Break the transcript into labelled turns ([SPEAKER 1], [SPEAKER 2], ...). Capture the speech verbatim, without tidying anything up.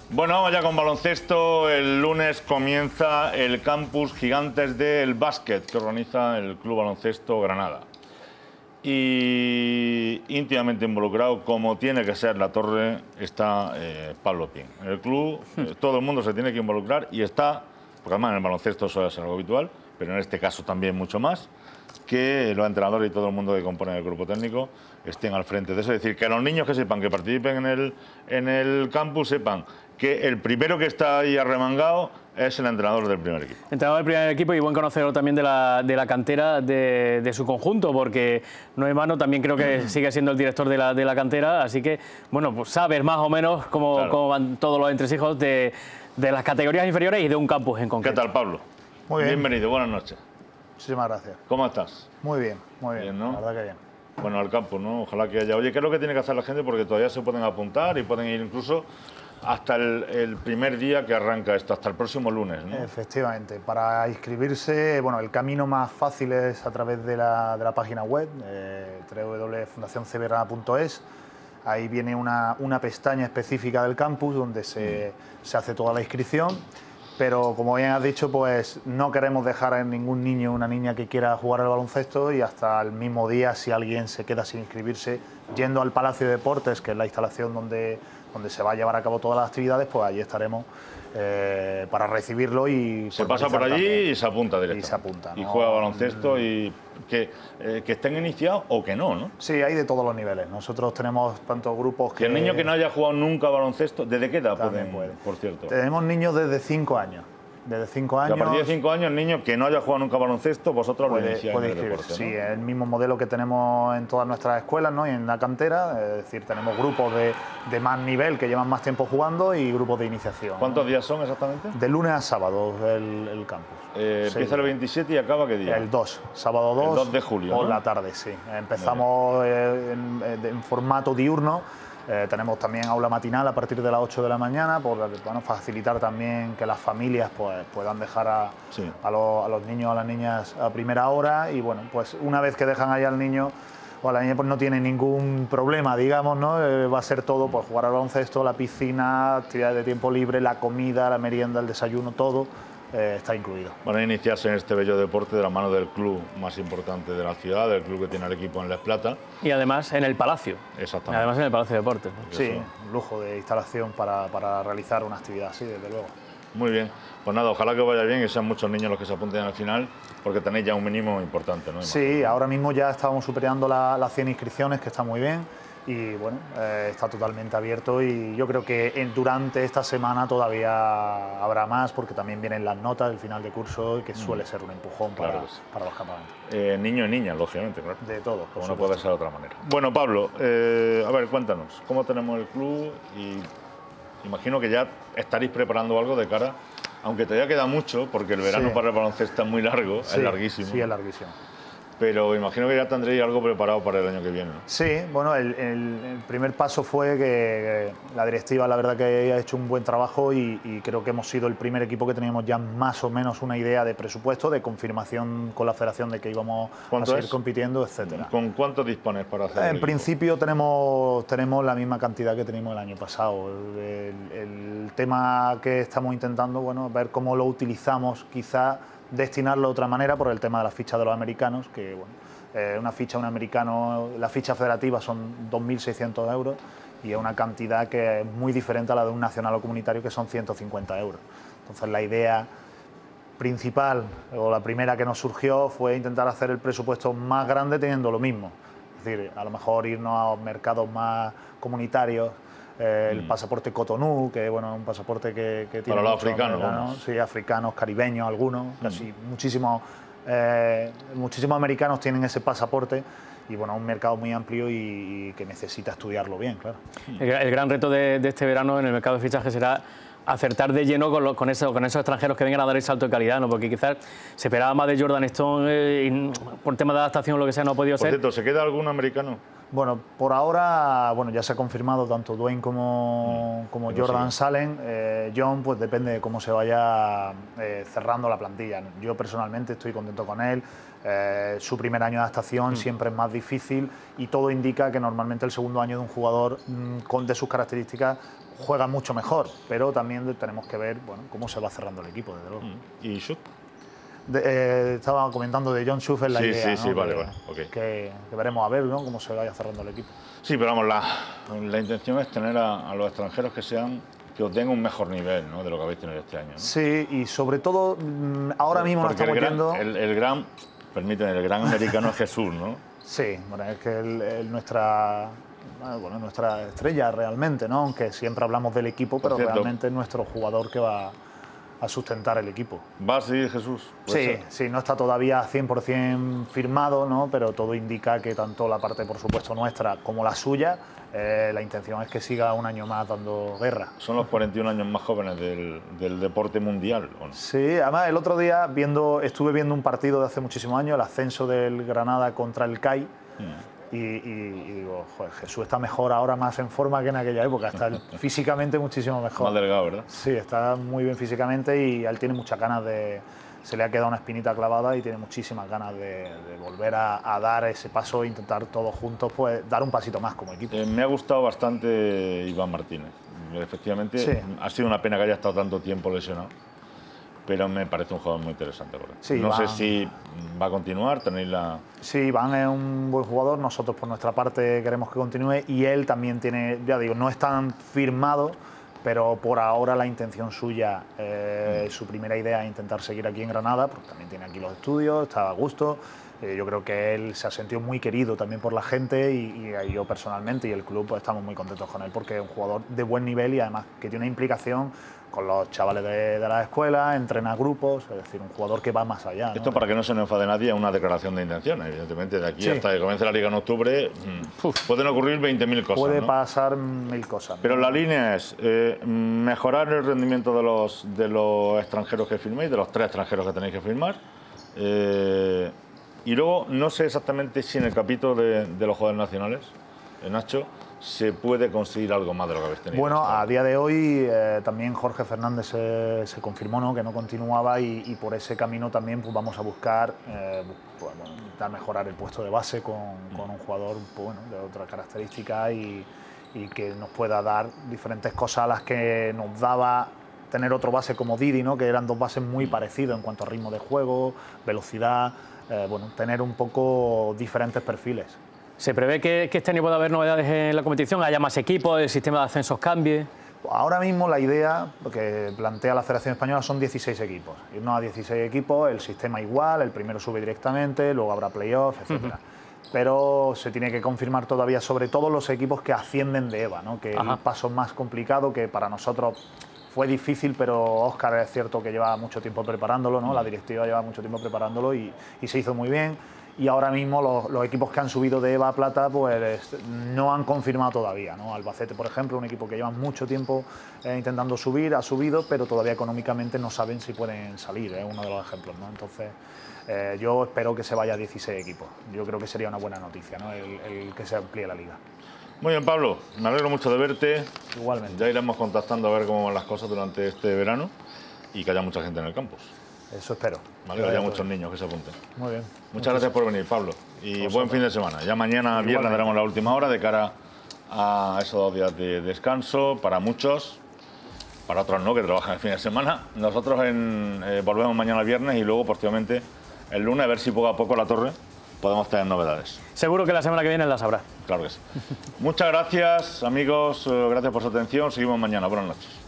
[SPEAKER 1] Bueno, vamos ya con baloncesto. El lunes comienza el campus Gigantes del Básquet que organiza el Club Baloncesto Granada. Y íntimamente involucrado, como tiene que ser la torre, está eh, Pablo Pin. En el club eh, todo el mundo se tiene que involucrar y está, porque además en el baloncesto suele ser algo habitual, pero en este caso también mucho más, que los entrenadores y todo el mundo que compone el grupo técnico estén al frente de eso. Es decir, que los niños que sepan, que participen en el, en el campus, sepan que el primero que está ahí arremangado es el entrenador del primer equipo.
[SPEAKER 2] Entrenador del primer equipo y buen conocedor también de la, de la cantera de, de su conjunto, porque Noé Mano también creo que sigue siendo el director de la, de la cantera, así que, bueno, pues sabes más o menos cómo, claro, cómo van todos los entresijos de, de las categorías inferiores y de un campus en concreto.
[SPEAKER 1] ¿Qué tal, Pablo?
[SPEAKER 3] Muy bien.
[SPEAKER 1] Bienvenido, buenas noches.
[SPEAKER 3] Muchísimas gracias.
[SPEAKER 1] ¿Cómo estás?
[SPEAKER 3] Muy bien, muy bien,
[SPEAKER 1] bien, ¿no?
[SPEAKER 3] La verdad que bien.
[SPEAKER 1] Bueno, al campo, ¿no? Ojalá que haya... Oye, ¿qué es lo que tiene que hacer la gente? Porque todavía se pueden apuntar y pueden ir incluso hasta el, el primer día que arranca esto, hasta el próximo lunes, ¿no?
[SPEAKER 3] Efectivamente. Para inscribirse, bueno, el camino más fácil es a través de la, de la página web, eh, doble u doble u doble u punto fundación c b granada punto es. Ahí viene una, una pestaña específica del campus donde se, mm. se hace toda la inscripción. Pero como bien has dicho, pues no queremos dejar a ningún niño o una niña que quiera jugar al baloncesto y hasta el mismo día, si alguien se queda sin inscribirse, yendo al Palacio de Deportes, que es la instalación donde, donde se va a llevar a cabo todas las actividades, pues allí estaremos eh, para recibirlo y...
[SPEAKER 1] Se pasa por allí también. Y se apunta directamente.
[SPEAKER 3] Y se apunta, ¿no?
[SPEAKER 1] Y juega baloncesto y que, eh, que estén iniciados o que no, ¿no?
[SPEAKER 3] Sí, hay de todos los niveles. Nosotros tenemos tantos grupos que...
[SPEAKER 1] Que el niño que no haya jugado nunca baloncesto, ¿desde qué edad pueden,
[SPEAKER 3] puede.
[SPEAKER 1] por cierto?
[SPEAKER 3] Tenemos niños desde cinco años. Desde cinco años...
[SPEAKER 1] Y a partir de cinco años, niños que no haya jugado nunca baloncesto, vosotros
[SPEAKER 3] puede,
[SPEAKER 1] lo iniciáis
[SPEAKER 3] puede
[SPEAKER 1] en el deporte, ¿no?
[SPEAKER 3] Sí, es el mismo modelo que tenemos en todas nuestras escuelas, ¿no? Y en la cantera, es decir, tenemos grupos de, de más nivel que llevan más tiempo jugando y grupos de iniciación.
[SPEAKER 1] ¿Cuántos
[SPEAKER 3] ¿no?
[SPEAKER 1] días son exactamente?
[SPEAKER 3] De lunes a sábado el, el campus.
[SPEAKER 1] Eh,
[SPEAKER 3] sí.
[SPEAKER 1] Empieza el veintisiete y acaba ¿qué día?
[SPEAKER 3] El dos, sábado dos.
[SPEAKER 1] El dos de julio,
[SPEAKER 3] por
[SPEAKER 1] ¿no?
[SPEAKER 3] la tarde, sí. Empezamos eh, en, en formato diurno. Eh, tenemos también aula matinal a partir de las ocho de la mañana, por bueno, facilitar también que las familias pues, puedan dejar a,
[SPEAKER 1] sí.
[SPEAKER 3] a, los, a los niños o a las niñas a primera hora y bueno, pues una vez que dejan ahí al niño o a la niña pues no tiene ningún problema, digamos, ¿no? Eh, va a ser todo, pues jugar al baloncesto, la piscina, actividades de tiempo libre, la comida, la merienda, el desayuno, todo. Eh, está incluido.
[SPEAKER 1] Van a iniciarse en este bello deporte de la mano del club más importante de la ciudad, del club que tiene el equipo en Les Plata.
[SPEAKER 2] Y además en el Palacio.
[SPEAKER 1] Exactamente.
[SPEAKER 2] Además en el Palacio de Deportes, ¿no?
[SPEAKER 3] Sí, un lujo de instalación para, para realizar una actividad así, desde luego.
[SPEAKER 1] Muy bien. Pues nada, ojalá que vaya bien y sean muchos niños los que se apunten al final, porque tenéis ya un mínimo importante, ¿no?
[SPEAKER 3] Sí, ahora mismo ya estábamos superando la, las cien inscripciones, que está muy bien. Y bueno, eh, está totalmente abierto y yo creo que en, durante esta semana todavía habrá más porque también vienen las notas del final de curso que suele ser un empujón para, claro sí. para los campamentos.
[SPEAKER 1] Eh, niños y niñas, lógicamente, claro.
[SPEAKER 3] De todo.
[SPEAKER 1] Como no puede ser de otra manera. Bueno, Pablo, eh, a ver, cuéntanos, ¿cómo tenemos el club? Y imagino que ya estaréis preparando algo de cara, aunque todavía queda mucho, porque el verano sí. para el baloncesto es muy largo,
[SPEAKER 3] sí,
[SPEAKER 1] es larguísimo.
[SPEAKER 3] Sí, es larguísimo.
[SPEAKER 1] Pero imagino que ya tendréis algo preparado para el año que viene, ¿no?
[SPEAKER 3] Sí, bueno, el, el, el primer paso fue que, que la directiva, la verdad que ha hecho un buen trabajo y, y creo que hemos sido el primer equipo que teníamos ya más o menos una idea de presupuesto, de confirmación con la federación de que íbamos a seguir es? compitiendo, etcétera.
[SPEAKER 1] ¿Con cuánto dispones para hacer
[SPEAKER 3] En
[SPEAKER 1] el
[SPEAKER 3] principio tenemos, tenemos la misma cantidad que teníamos el año pasado. El, el, el tema que estamos intentando, bueno, ver cómo lo utilizamos, quizá destinarlo de otra manera por el tema de las fichas de los americanos, que bueno, eh, una ficha, un americano, la ficha federativa son dos mil seiscientos euros y es una cantidad que es muy diferente a la de un nacional o comunitario que son ciento cincuenta euros. Entonces la idea principal o la primera que nos surgió fue intentar hacer el presupuesto más grande teniendo lo mismo. Es decir, a lo mejor irnos a mercados más comunitarios. Eh, el mm. pasaporte Cotonou, que bueno, es un pasaporte que, que tiene...
[SPEAKER 1] Para los africanos,
[SPEAKER 3] ¿no? Sí, africanos, caribeños, algunos, mm. casi muchísimos, eh, muchísimos americanos tienen ese pasaporte y bueno, un mercado muy amplio y, y que necesita estudiarlo bien, claro.
[SPEAKER 2] El, el gran reto de, de este verano en el mercado de fichaje será acertar de lleno con, lo, con, eso, con esos extranjeros que vengan a dar el salto de calidad, ¿no? Porque quizás se esperaba más de Jordan Stone eh, y por tema de adaptación o lo que sea no ha podido
[SPEAKER 1] por
[SPEAKER 2] ser.
[SPEAKER 1] Por cierto, ¿se queda algún americano?
[SPEAKER 3] Bueno, por ahora, bueno, ya se ha confirmado tanto Dwayne como, mm, como Jordan sí. Salen. Eh, John, pues depende de cómo se vaya eh, cerrando la plantilla. Yo personalmente estoy contento con él. Eh, su primer año de adaptación mm. siempre es más difícil y todo indica que normalmente el segundo año de un jugador mm, con de sus características juega mucho mejor, pero también tenemos que ver bueno, cómo se va cerrando el equipo, desde luego.
[SPEAKER 1] Mm. ¿Y Schutt?
[SPEAKER 3] De, eh, estaba comentando de John Schuff en la
[SPEAKER 1] sí,
[SPEAKER 3] idea,
[SPEAKER 1] sí,
[SPEAKER 3] ¿no?
[SPEAKER 1] sí, vale,
[SPEAKER 3] que,
[SPEAKER 1] vale, okay.
[SPEAKER 3] que, que veremos a ver, ¿no? Cómo se vaya cerrando el equipo.
[SPEAKER 1] Sí, pero vamos, la, la intención es tener a, a los extranjeros que sean que obtengan un mejor nivel, ¿no? De lo que habéis tenido este año, ¿no?
[SPEAKER 3] Sí, y sobre todo ahora mismo nos estamos
[SPEAKER 1] el gran,
[SPEAKER 3] viendo...
[SPEAKER 1] El, el gran, permíteme, el gran americano es Jesús, ¿no?
[SPEAKER 3] Sí, bueno, es que el, el, nuestra... Bueno, nuestra estrella realmente, ¿no? Aunque siempre hablamos del equipo, pero realmente es nuestro jugador que va a sustentar el equipo.
[SPEAKER 1] ¿Va a seguir Jesús?
[SPEAKER 3] Sí, ser? sí, no está todavía cien por cien firmado, ¿no? Pero todo indica que tanto la parte, por supuesto, nuestra como la suya, eh, la intención es que siga un año más dando guerra.
[SPEAKER 1] Son los cuarenta y un años más jóvenes del, del deporte mundial, ¿o no?
[SPEAKER 3] Sí, además el otro día viendo, estuve viendo un partido de hace muchísimos años, el ascenso del Granada contra el C A I, mm. Y, y, y digo, joder, Jesús está mejor ahora, más en forma que en aquella época, está físicamente muchísimo mejor.
[SPEAKER 1] Más delgado, ¿verdad?
[SPEAKER 3] Sí, está muy bien físicamente y él tiene muchas ganas de... Se le ha quedado una espinita clavada y tiene muchísimas ganas de, de volver a, a dar ese paso e intentar todos juntos pues dar un pasito más como equipo.
[SPEAKER 1] Eh, me ha gustado bastante Iván Martínez. Efectivamente, sí. Ha sido una pena que haya estado tanto tiempo lesionado, pero me parece un jugador muy interesante. Sí, no Iván, sé si va a continuar, tenéis la...
[SPEAKER 3] Sí, Iván es un buen jugador, nosotros por nuestra parte queremos que continúe y él también tiene, ya digo, no es tan firmado, pero por ahora la intención suya, eh, mm. su primera idea es intentar seguir aquí en Granada, porque también tiene aquí los estudios, está a gusto. Eh, yo creo que él se ha sentido muy querido también por la gente y, y yo personalmente y el club pues, estamos muy contentos con él porque es un jugador de buen nivel y además que tiene una implicación con los chavales de, de la escuela, entrena grupos, es decir, un jugador que va más allá.
[SPEAKER 1] Esto,
[SPEAKER 3] ¿no?
[SPEAKER 1] Para que no se nos enfade nadie, es una declaración de intenciones, evidentemente. De aquí sí. hasta que comience la Liga en octubre Uf. pueden ocurrir veinte mil cosas.
[SPEAKER 3] Puede
[SPEAKER 1] ¿no?
[SPEAKER 3] pasar mil cosas.
[SPEAKER 1] Pero
[SPEAKER 3] ¿no?
[SPEAKER 1] la línea es eh, mejorar el rendimiento de los, de los extranjeros que firméis, de los tres extranjeros que tenéis que firmar. Eh, y luego, no sé exactamente si en el capítulo de, de los jugadores nacionales, en Nacho, se puede conseguir algo más de lo que habéis tenido.
[SPEAKER 3] Bueno, a día de hoy eh, también Jorge Fernández se, se confirmó, ¿no? que no continuaba y, y por ese camino también pues, vamos a buscar eh, pues, bueno, mejorar el puesto de base con, con un jugador pues, bueno, de otra característica y, y que nos pueda dar diferentes cosas a las que nos daba tener otro base como Didi, ¿no? que eran dos bases muy parecidos en cuanto a ritmo de juego, velocidad, eh, bueno, tener un poco diferentes perfiles.
[SPEAKER 2] ¿Se prevé que, que este año pueda haber novedades en la competición? ¿Haya más equipos? ¿El sistema de ascensos cambie?
[SPEAKER 3] Ahora mismo la idea que plantea la Federación Española son dieciséis equipos. Irnos a dieciséis equipos, el sistema igual, el primero sube directamente, luego habrá playoff, etcétera. Uh-huh. Pero se tiene que confirmar todavía, sobre todo los equipos que ascienden de EVA, ¿no? que es el paso más complicado, que para nosotros fue difícil, pero Óscar es cierto que lleva mucho tiempo preparándolo, ¿no? La directiva lleva mucho tiempo preparándolo y, y se hizo muy bien. Y ahora mismo los, los equipos que han subido de EVA a Plata pues no han confirmado todavía, ¿no? Albacete, por ejemplo, un equipo que lleva mucho tiempo eh, intentando subir, ha subido, pero todavía económicamente no saben si pueden salir, es ¿eh? uno de los ejemplos, ¿no? Entonces, eh, yo espero que se vaya a dieciséis equipos. Yo creo que sería una buena noticia, ¿no? el, el que se amplíe la liga.
[SPEAKER 1] Muy bien, Pablo, me alegro mucho de verte.
[SPEAKER 3] Igualmente.
[SPEAKER 1] Ya iremos contactando a ver cómo van las cosas durante este verano y que haya mucha gente en el campus.
[SPEAKER 3] Eso espero.
[SPEAKER 1] Vale, que haya muchos niños que se apunten.
[SPEAKER 3] Muy bien.
[SPEAKER 1] Muchas, Muchas gracias por venir, Pablo. Y Vosotros. Buen fin de semana. Ya mañana, viernes, daremos la última hora de cara a esos dos días de descanso para muchos, para otros no, que trabajan el fin de semana. Nosotros en, eh, volvemos mañana viernes y luego, posteriormente, el lunes, a ver si poco a poco la torre podemos tener novedades.
[SPEAKER 2] Seguro que la semana que viene las habrá.
[SPEAKER 1] Claro que sí. Muchas gracias, amigos. Gracias por su atención. Seguimos mañana. Buenas noches.